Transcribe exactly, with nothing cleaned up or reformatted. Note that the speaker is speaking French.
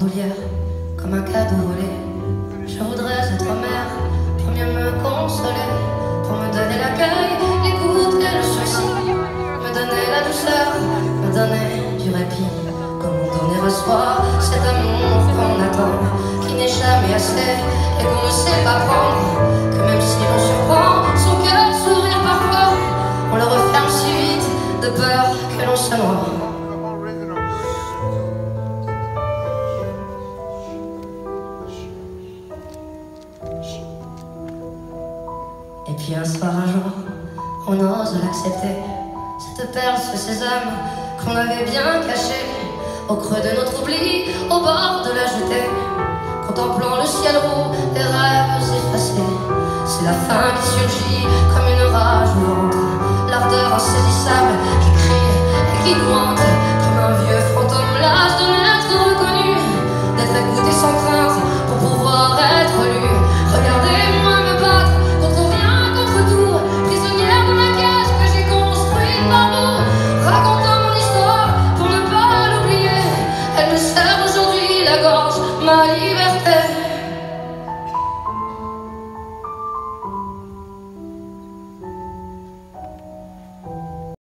bandoulière, comme un cadeau volé. Je voudrais être mère pour mieux me consoler, pour me donner l'accueil, l'écoute et le souci, me donner la douceur, me donner du répit. Comment donner à soi cet amour qu'on attend, qui n'est jamais assez et qu'on ne sait pas prendre, que même si l'on surprend son cœur sourire parfois, on le referme si vite de peur que l'on se noie. Et puis un soir, un jour, on ose l'accepter, cette perle, ce sésame qu'on avait bien caché au creux de notre oubli, au bord de la jetée, contemplant le ciel roux, les rêves effacés. C'est la faim qui surgit comme une rage au ventre, l'ardeur insaisissable qui crie et qui nous hante.